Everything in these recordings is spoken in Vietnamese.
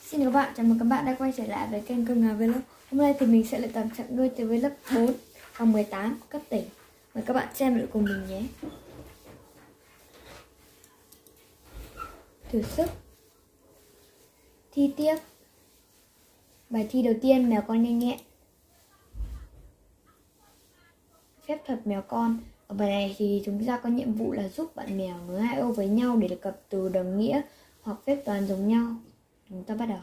Xin chào các bạn, chào mừng các bạn đã quay trở lại với kênh Cơm Gà Vlog. Hôm nay thì mình sẽ lại tập chặng đua tới với lớp 4 phòng 18 cấp tỉnh. Mời các bạn xem lại cùng mình nhé. Thử sức. Thi tiếp. Bài thi đầu tiên, mèo con nhanh nhẹn. Phép thuật mèo con. Ở bài này thì chúng ta có nhiệm vụ là giúp bạn mèo nối hai ô với nhau để được cặp từ đồng nghĩa hoặc phép toán giống nhau. Chúng ta bắt đầu.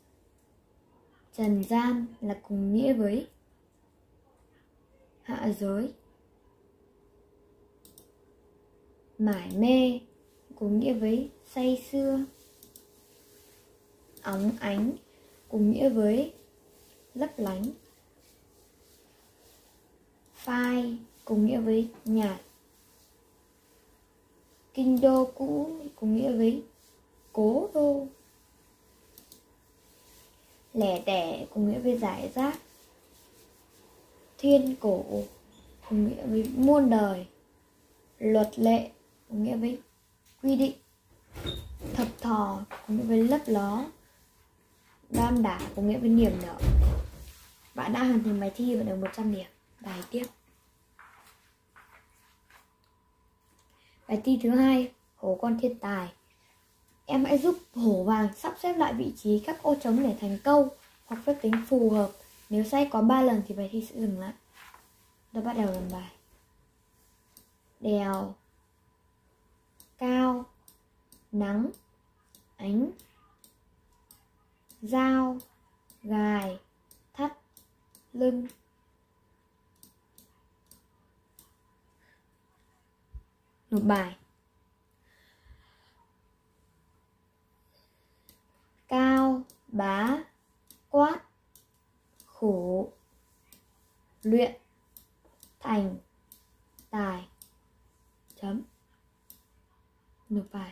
Trần gian là cùng nghĩa với hạ giới. Mải mê cùng nghĩa với say sưa. Óng ánh cùng nghĩa với lấp lánh. Phai cùng nghĩa với nhạt. Kinh đô cũ cùng nghĩa với cố đô. Lẻ tẻ cùng nghĩa với giải rác. Thiên cổ cùng nghĩa với muôn đời. Luật lệ cùng nghĩa với quy định. Thập thò cùng nghĩa với lấp ló. Đam đả cùng nghĩa với niềm nở. Bạn đã hoàn thành bài thi và được 100 điểm. Bài tiếp. Bài thi thứ hai, hổ con thiên tài. Em hãy giúp hổ vàng sắp xếp lại vị trí các ô trống để thành câu hoặc phép tính phù hợp. Nếu sai quá 3 lần thì bài thi sẽ dừng lại. Tôi bắt đầu làm bài. Đèo, cao, nắng, ánh, dao, gài, thắt, lưng. Nộp bài. Cao, bá, quát, khổ, luyện, thành, tài, chấm. Nộp bài.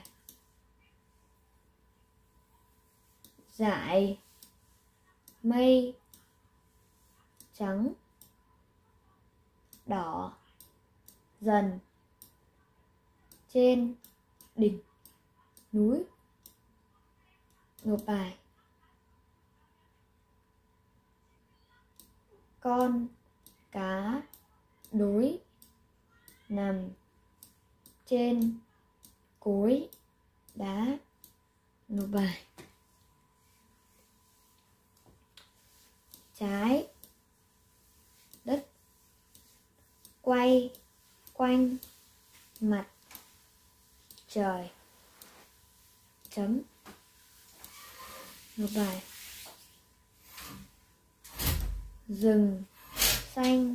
Giải, mây, trắng, đỏ, dần, trên, đỉnh, núi. Nộp bài. Con, cá, đối, nằm, trên, cối, đá. Nộp bài. Trái, đất, quay, quanh, mặt, trời, chấm. Nộp bài. Rừng, xanh,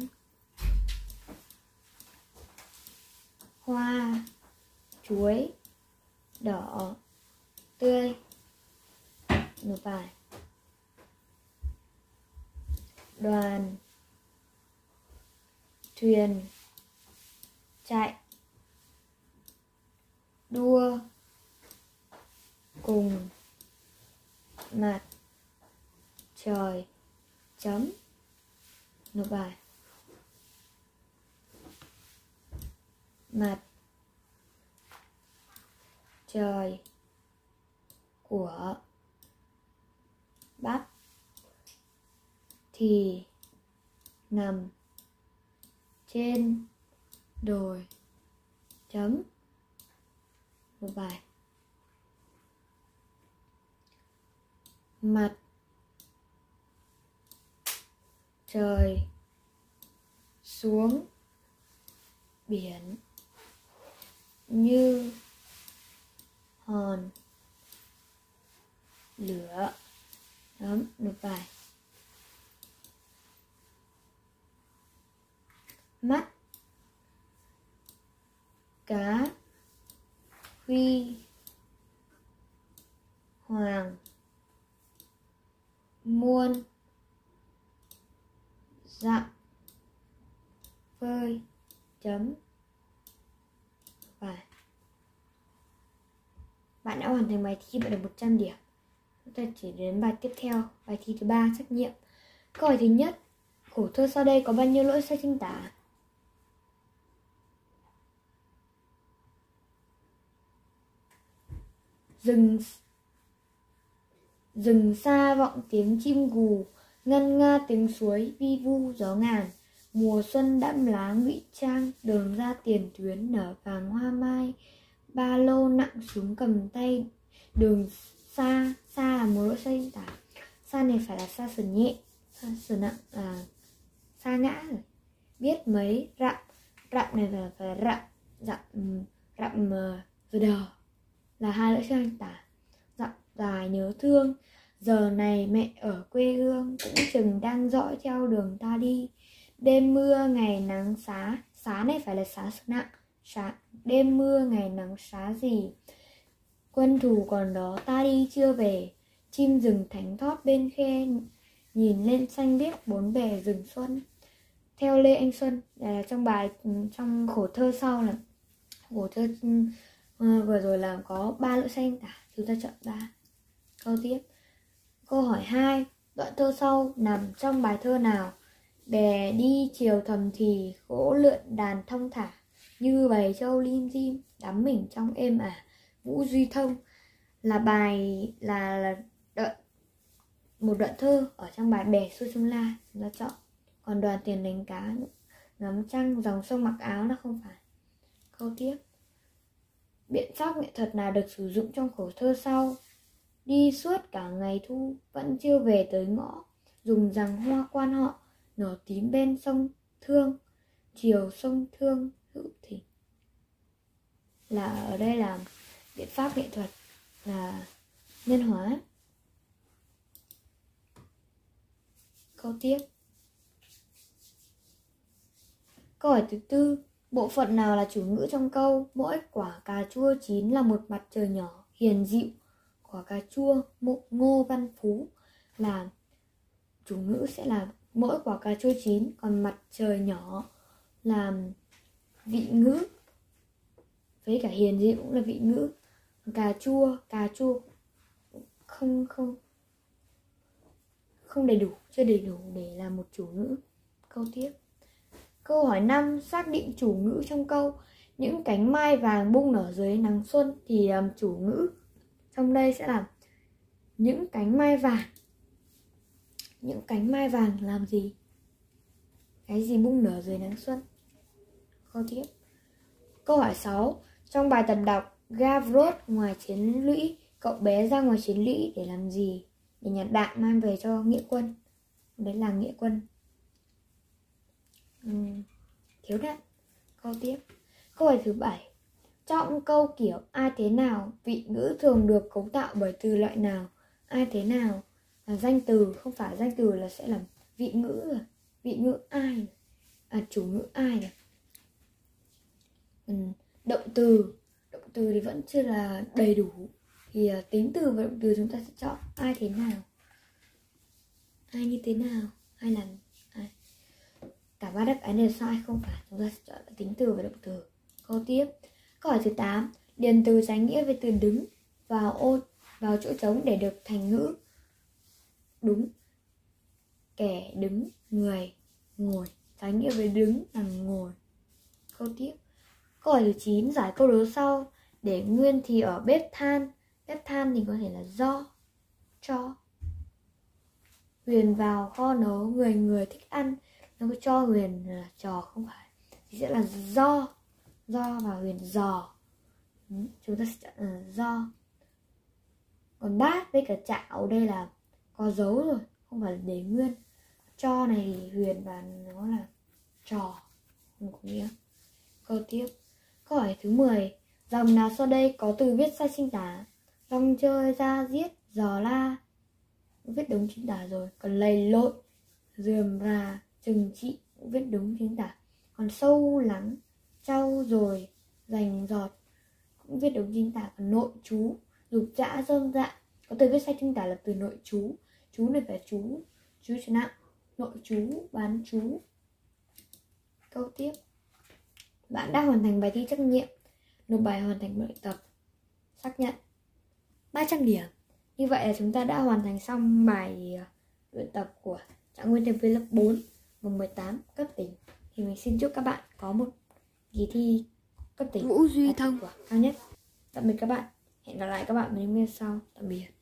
hoa, chuối, đỏ, tươi. Nộp bài. Đoàn, thuyền, chạy, đua, cùng, mặt, trời, chấm. Nộp bài. Mặt, trời, của, bắt, thì, nằm, trên, đồi, chấm. Nộp bài. Mặt, trời, xuống, biển, như, hòn, lửa, chấm. Nộp bài. Mắt, cá, huy, hoàng, muôn, dặm, phơi, chấm. Bài. Bạn đã hoàn thành bài thi và được 100 điểm. Chúng ta chỉ đến bài tiếp theo, bài thi thứ 3, trắc nghiệm. Câu hỏi thứ nhất, khổ thơ sau đây có bao nhiêu lỗi sai chính tả? Rừng Rừng xa vọng tiếng chim gù, ngân nga tiếng suối vi vu gió ngàn. Mùa xuân đẫm lá ngụy trang, đường ra tiền tuyến nở vàng hoa mai. Ba lô nặng xuống cầm tay, đường xa. Xa là một lỗi sai diễn tả. Xa này phải là xa sờ nhẹ, xa sờ nặng là xa ngã rồi. Biết mấy rặm, rặm này là phải rặm, rặm rồi đờ là hai lỗi sai diễn tả. Dặm dài nhớ thương, giờ này mẹ ở quê hương, cũng chừng đang dõi theo đường ta đi. Đêm mưa ngày nắng xá, xá này phải là xá sự nặng, đêm mưa ngày nắng xá gì. Quân thù còn đó ta đi chưa về, chim rừng thánh thót bên khe, nhìn lên xanh biếc bốn bề rừng xuân. Theo Lê Anh Xuân, trong bài, trong khổ thơ sau là khổ thơ vừa rồi là có 3 lỗi sai diễn tả, chúng ta chọn 3. Câu tiếp. Câu hỏi 2. Đoạn thơ sau nằm trong bài thơ nào? Bè đi chiều thầm thì, gỗ lượn đàn thong thả, như bầy trâu lim dim, đắm mình trong êm ả. Vũ Duy Thông là bài là một đoạn thơ ở trong bài Bè xuôi sông La, chúng ta chọn. Còn Đoàn Tiền đánh cá ngắm trăng dòng sông mặc áo là không phải. Câu tiếp. Biện pháp nghệ thuật nào được sử dụng trong khổ thơ sau? Đi suốt cả ngày thu, vẫn chưa về tới ngõ, dùng rằng hoa quan họ, nở tím bên sông Thương, chiều sông Thương hữu thỉnh. Là ở đây là biện pháp nghệ thuật là nhân hóa. Câu tiếp. Câu hỏi thứ 4. Bộ phận nào là chủ ngữ trong câu mỗi quả cà chua chín là một mặt trời nhỏ hiền dịu? Quả cà chua Ngô Văn Phú là chủ ngữ sẽ là mỗi quả cà chua chín, còn mặt trời nhỏ là vị ngữ, với cả hiền dịu cũng là vị ngữ. Cà chua không đầy đủ, chưa đầy đủ để là một chủ ngữ. Câu tiếp. Câu hỏi 5. Xác định chủ ngữ trong câu những cánh mai vàng bung nở dưới nắng xuân thì chủ ngữ trong đây sẽ là những cánh mai vàng. Những cánh mai vàng làm gì? Cái gì bung nở dưới nắng xuân? Câu tiếp. Câu hỏi 6. Trong bài tập đọc Gavroche ngoài chiến lũy, cậu bé ra ngoài chiến lũy để làm gì? Để nhặt đạn mang về cho nghĩa quân. Đấy là nghĩa quân thiếu đạn. Câu tiếp. Câu hỏi thứ 7. Trong câu kiểu ai thế nào, vị ngữ thường được cấu tạo bởi từ loại nào? Ai thế nào là danh từ, không phải danh từ là sẽ là vị ngữ rồi. Vị ngữ ai, chủ ngữ ai này. Động từ thì vẫn chưa là đầy đủ, thì tính từ và động từ chúng ta sẽ chọn ai thế nào, ai như thế nào, ai làm ai. Cả ba đáp án đều sai, không phải, chúng ta sẽ chọn tính từ và động từ. Câu tiếp. Câu hỏi thứ 8. Điền từ trái nghĩa với từ đứng vào chỗ trống để được thành ngữ. Đúng. Kẻ đứng, người, ngồi. Trái nghĩa với đứng là ngồi. Câu tiếp. Câu hỏi thứ 9. Giải câu đố sau. Để nguyên thì ở bếp than. Bếp than thì có thể là do, cho. Huyền vào kho nấu, người thích ăn. Nó có cho Huyền là trò, không phải, thì sẽ là do và Huyền dò. Chúng ta sẽ chọn là do. Còn bát với cả chảo đây là có dấu rồi, không phải là để nguyên. Cho này thì Huyền và nó là trò, không có nghĩa. Câu tiếp. Câu hỏi thứ 10. Dòng nào sau đây có từ viết sai chính tả? Rong chơi, ra giết, dò la, viết đúng chính tả rồi. Còn lầy lội, rườm rà, trừng trị cũng viết đúng chính tả. Còn sâu lắng, trau rồi, rành giọt cũng viết đúng chính tả. Còn nội chú, dục dã, rơm rạ có từ viết sai chính tả là từ nội chú. Chú này phải chú cho nặng. Nội chú, bán chú. Câu tiếp. Bạn đã hoàn thành bài thi trắc nghiệm, nộp bài hoàn thành bài tập, xác nhận 300 điểm. Như vậy là chúng ta đã hoàn thành xong bài luyện tập của Trạng Nguyên Thêm lớp 4 vòng 18 cấp tỉnh. Thì mình xin chúc các bạn có một kỳ thi cấp tỉnh Vũ Duy Thông cao nhất. Tạm biệt các bạn. Hẹn gặp lại các bạn vào những video sau. Tạm biệt.